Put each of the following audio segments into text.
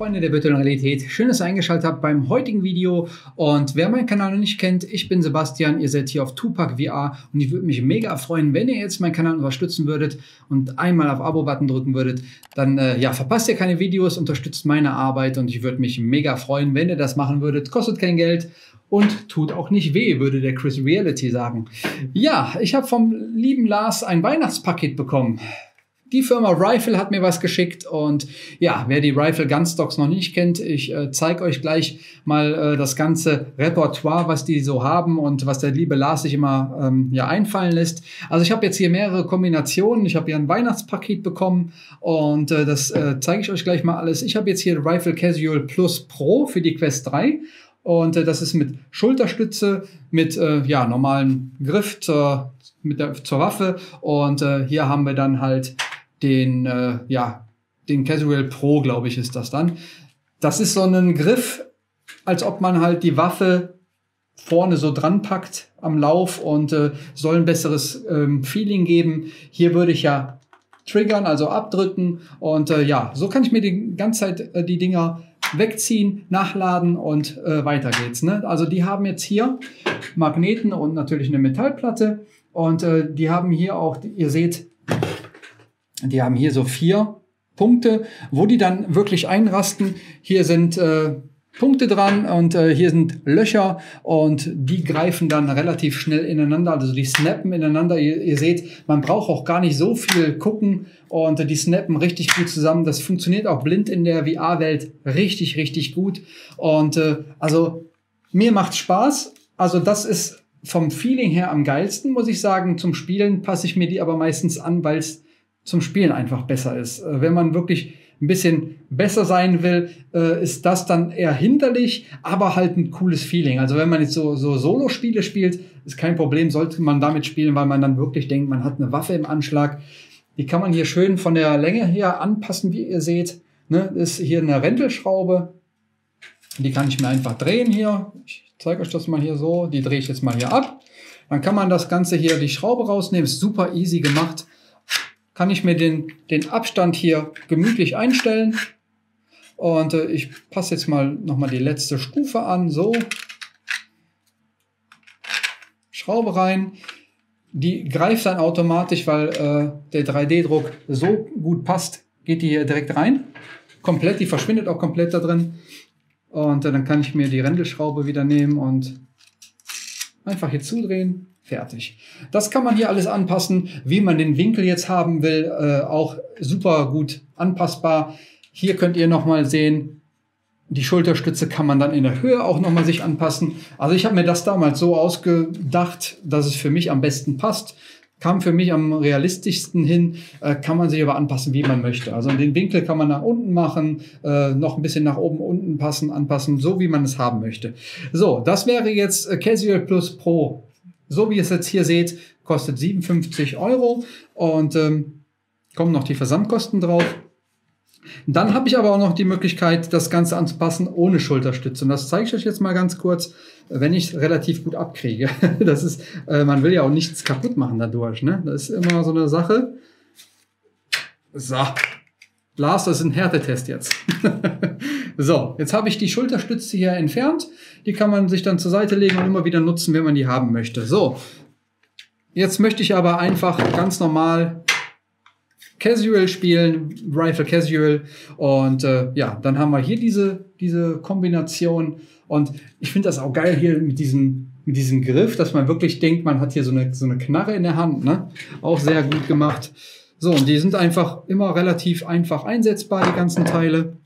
Freunde der virtuellen Realität, schön, dass ihr eingeschaltet habt beim heutigen Video. Und wer meinen Kanal noch nicht kennt, ich bin Sebastian, ihr seid hier auf Tupac VR und ich würde mich mega freuen, wenn ihr jetzt meinen Kanal unterstützen würdet und einmal auf Abo-Button drücken würdet. Dann ja, verpasst ihr keine Videos, unterstützt meine Arbeit und ich würde mich mega freuen, wenn ihr das machen würdet. Kostet kein Geld und tut auch nicht weh, würde der Chris Reality sagen. Ja, ich habe vom lieben Lars ein Weihnachtspaket bekommen. Die Firma Rifle hat mir was geschickt und ja, wer die Rifle Gunstocks noch nicht kennt, ich zeige euch gleich mal das ganze Repertoire, was die so haben und was der liebe Lars sich immer ja, einfallen lässt. Also ich habe jetzt hier mehrere Kombinationen, ich habe hier ein Weihnachtspaket bekommen und das zeige ich euch gleich mal alles. Ich habe jetzt hier Rifle Casual Plus Pro für die Quest 3 und das ist mit Schulterstütze, mit ja, normalen Griff zur Waffe und hier haben wir dann halt den Casual Pro, glaube ich, ist das dann. Das ist so ein Griff, als ob man halt die Waffe vorne so dran packt am Lauf und soll ein besseres Feeling geben. Hier würde ich ja triggern, also abdrücken und ja, so kann ich mir die ganze Zeit die Dinger wegziehen, nachladen und weiter geht's. Ne? Also die haben jetzt hier Magneten und natürlich eine Metallplatte und die haben hier auch, ihr seht, die haben hier so 4 Punkte, wo die dann wirklich einrasten. Hier sind Punkte dran und hier sind Löcher und die greifen dann relativ schnell ineinander, also die snappen ineinander. Ihr seht, man braucht auch gar nicht so viel gucken und die snappen richtig gut zusammen. Das funktioniert auch blind in der VR-Welt richtig, richtig gut und also mir macht Spaß. Also das ist vom Feeling her am geilsten, muss ich sagen. Zum Spielen passe ich mir die aber meistens an, weil es zum Spielen einfach besser ist. Wenn man wirklich ein bisschen besser sein will, ist das dann eher hinderlich, aber halt ein cooles Feeling. Also wenn man jetzt so Solo-Spiele spielt, ist kein Problem, sollte man damit spielen, weil man dann wirklich denkt, man hat eine Waffe im Anschlag. Die kann man hier schön von der Länge her anpassen, wie ihr seht. Ne, ist hier eine Rändelschraube. Die kann ich mir einfach drehen hier. Ich zeige euch das mal hier so. Die drehe ich jetzt mal hier ab. Dann kann man das Ganze hier, die Schraube rausnehmen. Ist super easy gemacht. Kann ich mir den Abstand hier gemütlich einstellen. Und ich passe jetzt mal nochmal die letzte Stufe an. So. Schraube rein. Die greift dann automatisch, weil der 3D-Druck so gut passt, geht die hier direkt rein. Komplett, die verschwindet auch komplett da drin. Und dann kann ich mir die Rändelschraube wieder nehmen und einfach hier zudrehen. Fertig. Das kann man hier alles anpassen, wie man den Winkel jetzt haben will, auch super gut anpassbar. Hier könnt ihr nochmal sehen, die Schulterstütze kann man dann in der Höhe auch nochmal sich anpassen. Also ich habe mir das damals so ausgedacht, dass es für mich am besten passt. Kam für mich am realistischsten hin, kann man sich aber anpassen, wie man möchte. Also den Winkel kann man nach unten machen, noch ein bisschen nach oben, unten anpassen, so wie man es haben möchte. So, das wäre jetzt Casual Plus Pro. So wie ihr es jetzt hier seht, kostet 57 € und kommen noch die Versandkosten drauf. Dann habe ich aber auch noch die Möglichkeit, das Ganze anzupassen ohne Schulterstütze. Und das zeige ich euch jetzt mal ganz kurz, wenn ich es relativ gut abkriege. Das ist, man will ja auch nichts kaputt machen dadurch. Ne? Das ist immer so eine Sache. So, Lars, das ist ein Härtetest jetzt. So, jetzt habe ich die Schulterstütze hier entfernt. Die kann man sich dann zur Seite legen und immer wieder nutzen, wenn man die haben möchte. So, jetzt möchte ich aber einfach ganz normal Casual spielen, Rifle Casual. Und ja, dann haben wir hier diese Kombination. Und ich finde das auch geil hier mit diesem Griff, dass man wirklich denkt, man hat hier so eine Knarre in der Hand. Ne? Auch sehr gut gemacht. So, und die sind einfach immer relativ einfach einsetzbar, die ganzen Teile.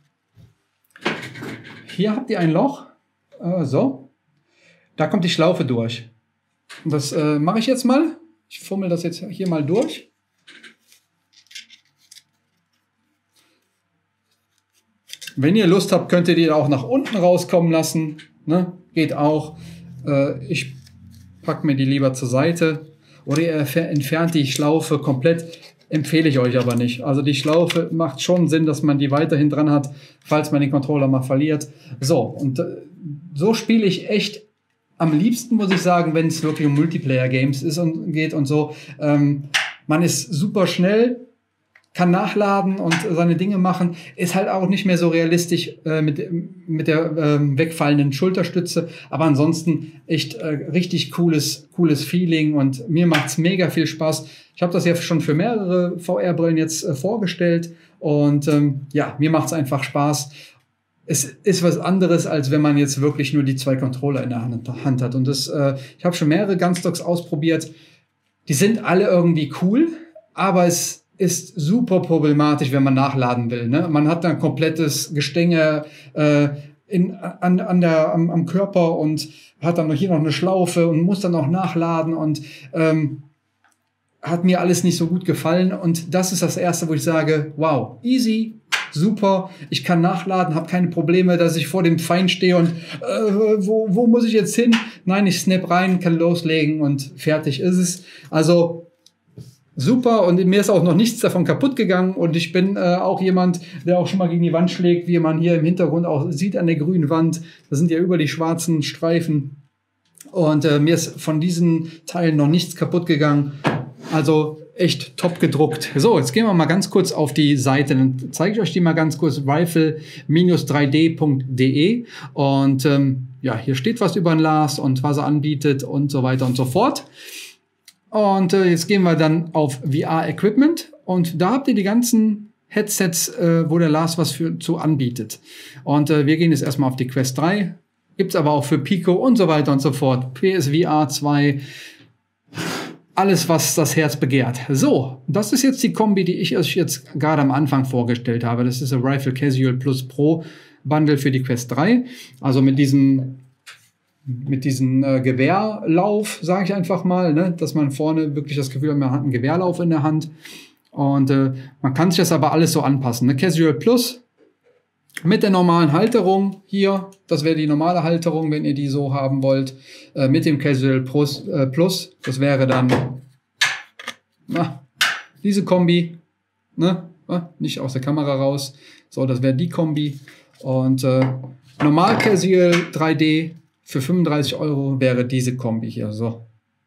Hier habt ihr ein Loch, so, da kommt die Schlaufe durch. Und das mache ich jetzt mal. Ich fummel das jetzt hier mal durch. Wenn ihr Lust habt, könnt ihr die auch nach unten rauskommen lassen. Ne? Geht auch. Ich packe mir die lieber zur Seite. Oder ihr entfernt die Schlaufe komplett. Empfehle ich euch aber nicht. Also die Schlaufe macht schon Sinn, dass man die weiterhin dran hat, falls man den Controller mal verliert. So, und so spiele ich echt am liebsten, muss ich sagen, wenn es wirklich um Multiplayer-Games geht und so. Man ist super schnell, kann nachladen und seine Dinge machen, ist halt auch nicht mehr so realistisch mit der wegfallenden Schulterstütze. Aber ansonsten echt richtig cooles Feeling und mir macht's mega viel Spaß. Ich habe das ja schon für mehrere VR-Brillen jetzt vorgestellt und ja, mir macht's einfach Spaß. Es ist was anderes, als wenn man jetzt wirklich nur die 2 Controller in der Hand hat. Und das, ich habe schon mehrere Gunstocks ausprobiert. Die sind alle irgendwie cool, aber es ist super problematisch, wenn man nachladen will. Ne? Man hat dann komplettes Gestänge am Körper und hat dann hier noch eine Schlaufe und muss dann auch nachladen und hat mir alles nicht so gut gefallen. Und das ist das Erste, wo ich sage, wow, easy, super, ich kann nachladen, habe keine Probleme, dass ich vor dem Feind stehe und wo muss ich jetzt hin? Nein, ich snap rein, kann loslegen und fertig ist es. Also super, und mir ist auch noch nichts davon kaputt gegangen und ich bin auch jemand, der auch schon mal gegen die Wand schlägt, wie man hier im Hintergrund auch sieht an der grünen Wand. Das sind ja über die schwarzen Streifen und mir ist von diesen Teilen noch nichts kaputt gegangen. Also echt top gedruckt. So, jetzt gehen wir mal ganz kurz auf die Seite. Dann zeige ich euch die mal ganz kurz. Rifle-3d.de und ja, hier steht was über den Lars und was er anbietet und so weiter und so fort. Und jetzt gehen wir dann auf VR-Equipment und da habt ihr die ganzen Headsets, wo der Lars was zu anbietet. Und wir gehen jetzt erstmal auf die Quest 3. Gibt's aber auch für Pico und so weiter und so fort. PSVR 2. Alles, was das Herz begehrt. So, das ist jetzt die Kombi, die ich euch jetzt gerade am Anfang vorgestellt habe. Das ist ein Rifle Casual Plus Pro Bundle für die Quest 3. Also mit diesem Gewehrlauf, sage ich einfach mal, ne? Dass man vorne wirklich das Gefühl hat, man hat einen Gewehrlauf in der Hand. Und man kann sich das aber alles so anpassen. Eine Casual Plus mit der normalen Halterung hier, das wäre die normale Halterung, wenn ihr die so haben wollt, mit dem Casual Plus, das wäre dann diese Kombi, ne? Nicht aus der Kamera raus, so, das wäre die Kombi und normal Casual 3D für 35 € wäre diese Kombi hier, so.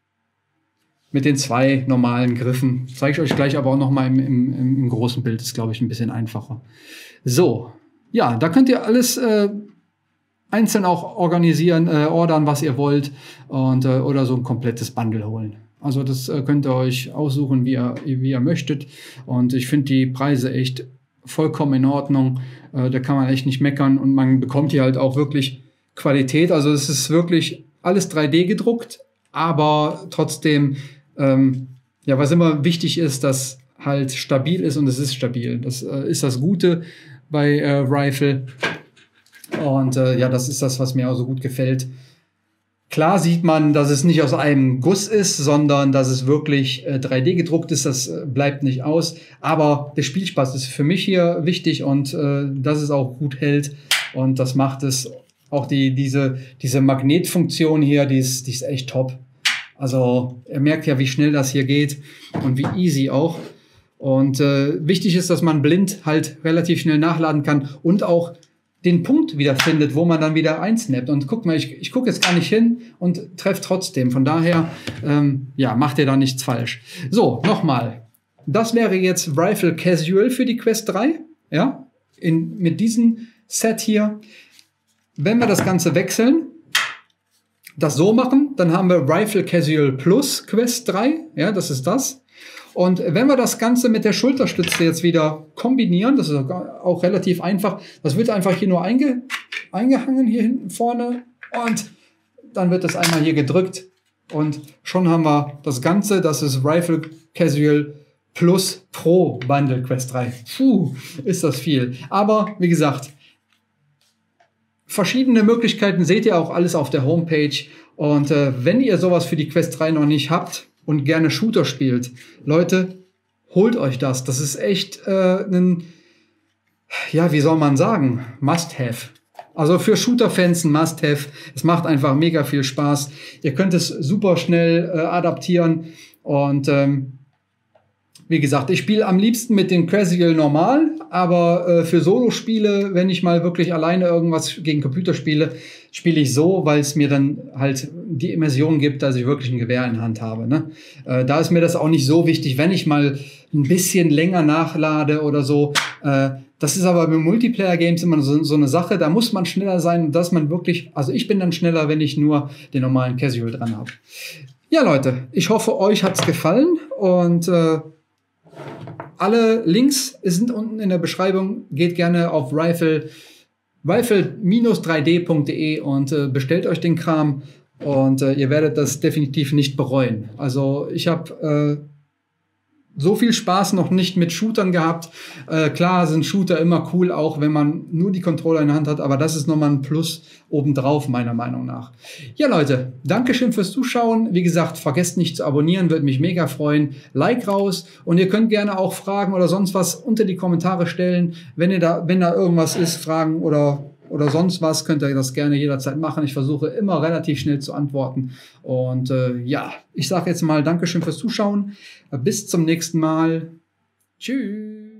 Mit den 2 normalen Griffen, zeige ich euch gleich aber auch noch mal im großen Bild, ist glaube ich ein bisschen einfacher. So. Ja, da könnt ihr alles einzeln auch organisieren, ordern, was ihr wollt und oder so ein komplettes Bundle holen. Also das könnt ihr euch aussuchen, wie ihr möchtet. Und ich finde die Preise echt vollkommen in Ordnung. Da kann man echt nicht meckern und man bekommt hier halt auch wirklich Qualität. Also es ist wirklich alles 3D gedruckt, aber trotzdem, ja, was immer wichtig ist, dass halt stabil ist und es ist stabil. Das ist das Gute bei Rifle. Und ja, das ist das, was mir auch so gut gefällt. Klar sieht man, dass es nicht aus einem Guss ist, sondern dass es wirklich 3D gedruckt ist. Das bleibt nicht aus. Aber der Spielspaß ist für mich hier wichtig und dass es auch gut hält. Und das macht es. Auch diese Magnetfunktion hier, die ist echt top. Also ihr merkt ja, wie schnell das hier geht und wie easy auch. Und wichtig ist, dass man blind halt relativ schnell nachladen kann und auch den Punkt wieder findet, wo man dann wieder einsnappt. Und guck mal, ich gucke jetzt gar nicht hin und treffe trotzdem. Von daher, ja, macht ihr da nichts falsch. So, nochmal. Das wäre jetzt Rifle Casual für die Quest 3. Ja, mit diesem Set hier. Wenn wir das Ganze wechseln, das so machen, dann haben wir Rifle Casual Plus Quest 3. Ja, das ist das. Und wenn wir das Ganze mit der Schulterstütze jetzt wieder kombinieren, das ist auch relativ einfach, das wird einfach hier nur eingehangen hier hinten vorne und dann wird das einmal hier gedrückt und schon haben wir das Ganze, das ist Rifle Casual Plus Pro Bundle Quest 3. Puh, ist das viel. Aber wie gesagt, verschiedene Möglichkeiten seht ihr auch alles auf der Homepage und wenn ihr sowas für die Quest 3 noch nicht habt, und gerne Shooter spielt. Leute, holt euch das. Das ist echt ein, ja, wie soll man sagen, Must-Have. Also für Shooter-Fans ein Must-Have. Es macht einfach mega viel Spaß. Ihr könnt es super schnell adaptieren. Und wie gesagt, ich spiele am liebsten mit dem Casual normal, aber für Solo-Spiele, wenn ich mal wirklich alleine irgendwas gegen Computer spiele, spiele ich so, weil es mir dann halt die Immersion gibt, dass ich wirklich ein Gewehr in der Hand habe. Ne? Da ist mir das auch nicht so wichtig, wenn ich mal ein bisschen länger nachlade oder so. Das ist aber bei Multiplayer-Games immer so eine Sache, da muss man schneller sein, dass man wirklich, also ich bin dann schneller, wenn ich nur den normalen Casual dran habe. Ja, Leute, ich hoffe, euch hat's gefallen und alle Links sind unten in der Beschreibung. Geht gerne auf rifle-3d.de und bestellt euch den Kram und ihr werdet das definitiv nicht bereuen. Also ich habe so viel Spaß noch nicht mit Shootern gehabt. Klar sind Shooter immer cool, auch wenn man nur die Controller in der Hand hat, aber das ist nochmal ein Plus obendrauf, meiner Meinung nach. Ja, Leute, Dankeschön fürs Zuschauen. Wie gesagt, vergesst nicht zu abonnieren, würde mich mega freuen. Like raus und ihr könnt gerne auch Fragen oder sonst was unter die Kommentare stellen. Wenn da irgendwas ist, Fragen oder sonst was, könnt ihr das gerne jederzeit machen. Ich versuche immer relativ schnell zu antworten. Und ja, ich sage jetzt mal Dankeschön fürs Zuschauen. Bis zum nächsten Mal. Tschüss.